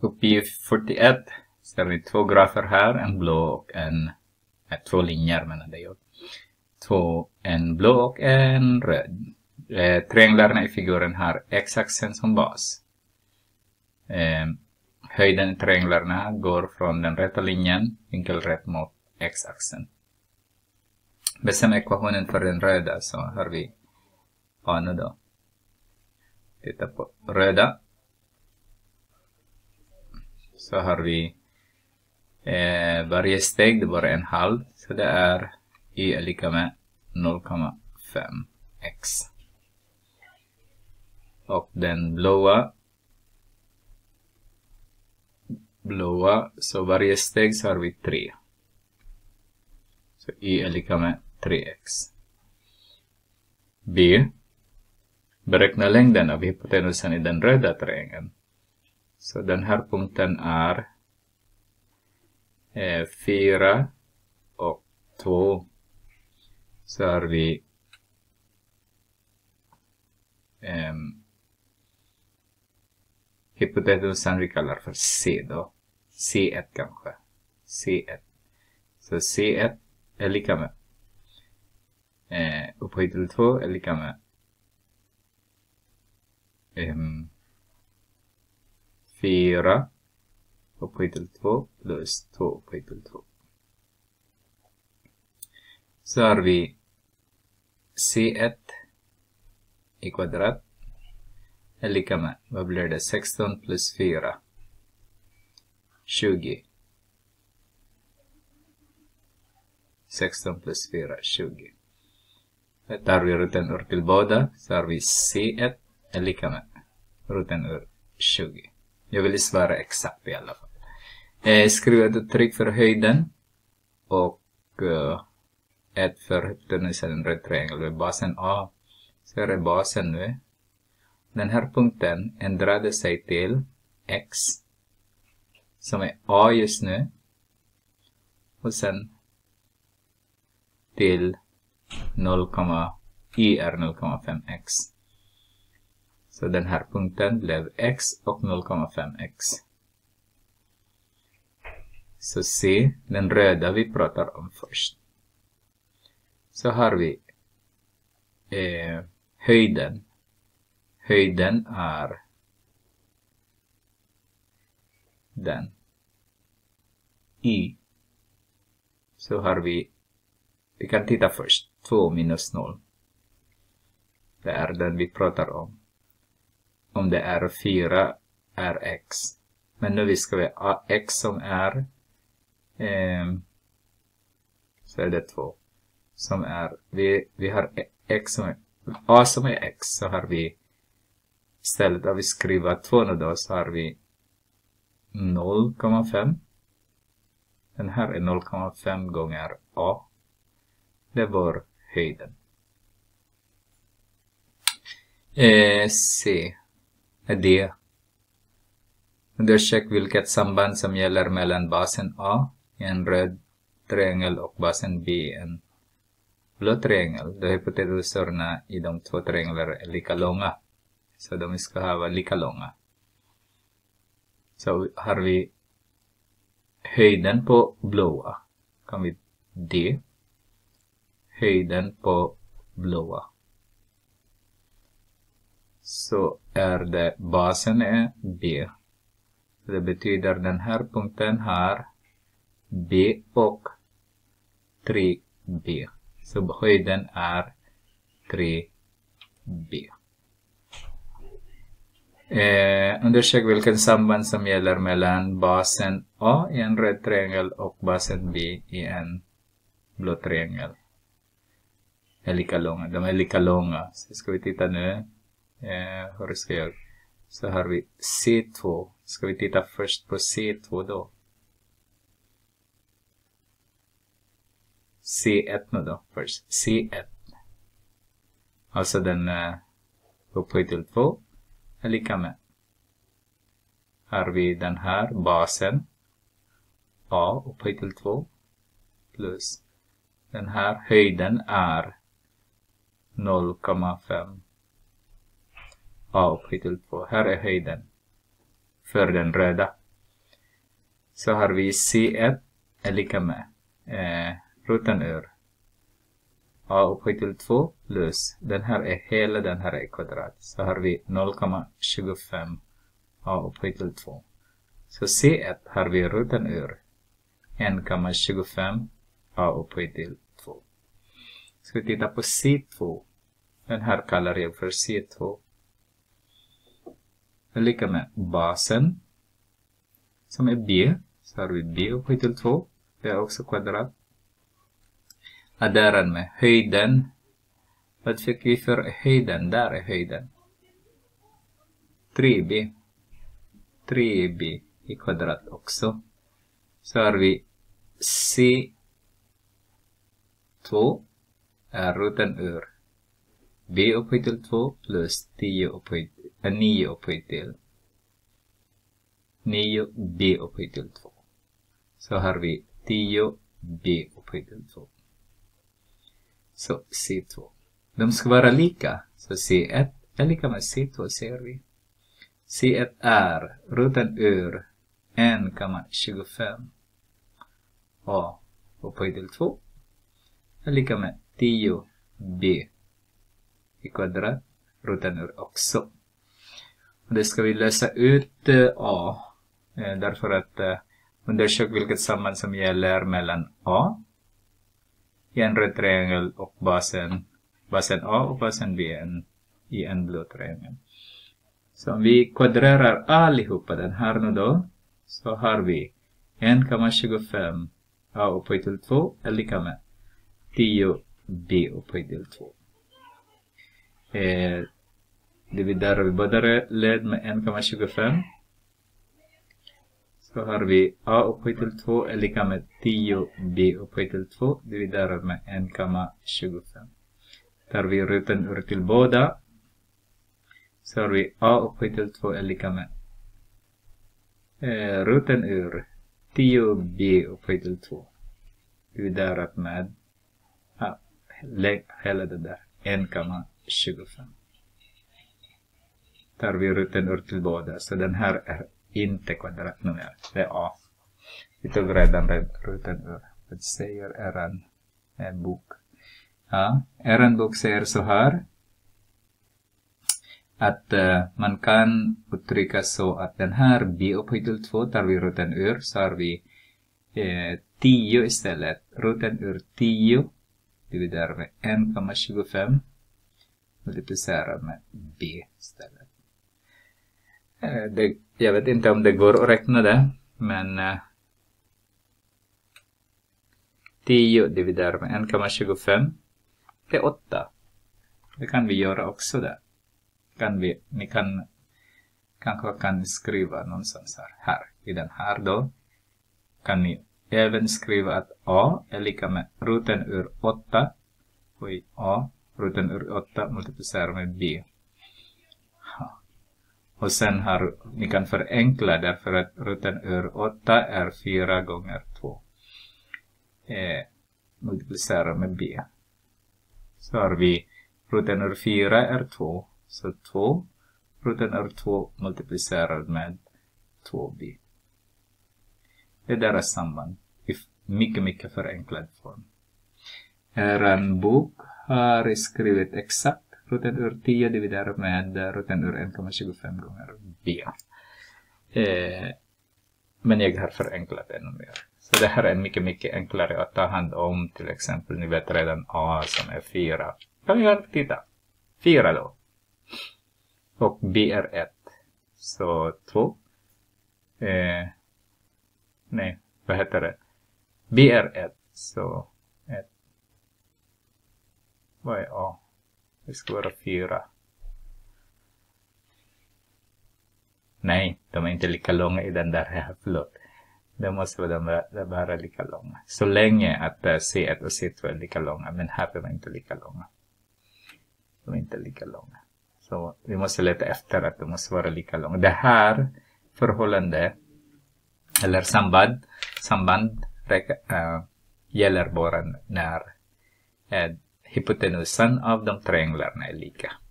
Kopi 41 så har vi två grafer här, en blå och två linjer menar det jag. En blå och en röd. Trianglarna i figuren har x-axeln som bas. Höjden i trianglarna går från den rätta linjen vinkelrätt mot x-axeln. Bestäm ekvationen för den röda, så har vi nu då. Titta på röda. Så har vi varje steg, det är bara en halv. Så det är y är lika med 0,5x. Och den blåa, så varje steg så har vi 3. Så y är lika med 3x. B. Beräkna längden av hypotenusen i den röda triangeln. Så den här punkten är 4 och 2. Så har vi hypotenusen vi kallar för C då. C1 kanske. C1. Så C1 är lika med upphöjt till 2 är lika med 4 upphöjt till 2 plus 2 upphöjt till 2. Så har vi C1 i kvadrat är lika med, vad blir det? 16 plus 4. 20. 16 plus 4, 20. Tar vi roten ur till båda, så har vi C1 är lika med roten ur 20. Jag vill svara exakt i alla fall. Skriv ett uttryck för höjden och ett för hypotenusen en röd triangel med basen A. Så är det basen nu. Den här punkten ändrade sig till x som är A just nu. Och sen till y är 0,5x. Så den här punkten blev x och 0,5x. Så C, den röda vi pratar om först. Så har vi höjden. Höjden är den. Y. Så har vi kan titta först. 2 minus 0. Det är den vi pratar om. Om det är 4 är x. Men nu vi ska ha x som är så är det 2. Som är, vi har x som är A som är x, så har vi istället av vi skriva 2 nu då, så har vi 0,5. Den här är 0,5 gånger A. Det var höjden. C är D. Undersök vilket samband som gäller mellan basen A i en röd triangel och basen B i en blå triangel. Då hypotenuserna i de två trianglar är lika långa. Så de ska vara lika långa. Så har vi höjden på blåa. Kan vi D. Höjden på blåa. Så är det basen är B. Det betyder den här punkten har B och 3B. Så höjden är 3B. Undersök vilken samband som gäller mellan basen A i en röd triangel och basen B i en blå triangel. Är lika långa. De är lika långa. Så ska vi titta nu. Hur ska jag? Så har vi C2. Ska vi titta först på C2 då. C1 nu då först. C1. Alltså den upphöjt till 2 är lika med. Har vi den här basen. A upphöjt till 2. Plus den här höjden är 0,5. A upphöjt till 2. Här är höjden för den röda. så har vi C1 är lika med roten ur a upphöjt till 2 plus den här är hela, den här är kvadrat. Så har vi 0,25 a upphöjt till 2. Så C1 har vi roten ur 1,25 a upphöjt till 2. Ska vi titta på C2. Den här kallar jag för C2. Det är lika med basen som är b. Så har vi b upphöjt till 2. Det är också kvadrat. Adderar med höjden. Vad fick vi för höjden? Där är höjden. 3b. 3b i kvadrat också. Så har vi C2 är roten ur b upphöjt till 2 plus 9 upphöjt till 9b upphöjt till 2. Så har vi 10b upphöjt till 2. Så C2. De ska vara lika. Så C1 är lika med C2 ser vi. C1 är roten ur 1,25 a upphöjt till 2 är lika med 10b i kvadrat. Roten ur också. Och det ska vi lösa ut a. Därför att undersök vilket samband som gäller mellan a i en röd triangel och basen a och basen b i en blå triangel. Så om vi kvadrerar allihopa den här nu då, så har vi 1,25 a upphöjt till 2 är lika med 10b upphöjt till 2. Dividerar vi båda led med 1,25. Så har vi a upphöjt till 2 är lika med 10b upphöjt till 2 dividerar med 1,25. Tar vi roten ur till båda. Så har vi a upphöjt till 2 är lika med roten ur 10b upphöjt till 2 dividerat med hela det där 1,25. Tar vi roten ur till båda. Så den här är inte kvadrat nummer. Det är a. Vi tog redan roten ur. Vad säger en bok? Ja, en bok säger så här. Att man kan uttrycka så att den här b upphöjt till 2 tar vi roten ur. Så har vi 10 istället. Roten ur 10 dividerar med 1,25 multiplicerar med b istället. Jag vet inte om det går att räkna det, men 10 dividerar med 1,25 det är 8. Det kan vi göra också där. Ni kanske kan skriva någonstans här. I den här då kan ni även skriva att a är lika med roten ur 8 och i a roten ur 8 multiplicerar med b. Och sen ni kan förenkla därför att roten ur 8 är 4 gånger 2. Multiplicerar med b. Så har vi roten ur 4 är 2. Så 2. Roten ur 2 multiplicerar med 2b. Det är deras samband. I mycket förenklad form. Här en bok har skrivit exakt. Roten ur 10 dividerar med roten ur 1,25 gånger b. Men jag har förenklat ännu mer. Så det här är mycket enklare att ta hand om. Till exempel, ni vet redan a som är 4. Kan vi titta. 4 då. Och b är 1. Så 2. Nej, vad heter det? B är 1. Så 1. Vad är a? Det ska vara 4. Nej, de är inte lika långa i den där här. Förlåt. Det måste vara lika långa. Så länge att C1 och C2 är lika långa. Men här är de inte lika långa. De är inte lika långa. Så vi måste leta efter att de måste vara lika långa. Det här förhållande eller samband gäller bara när hypotenusan av de trianglarna är lika.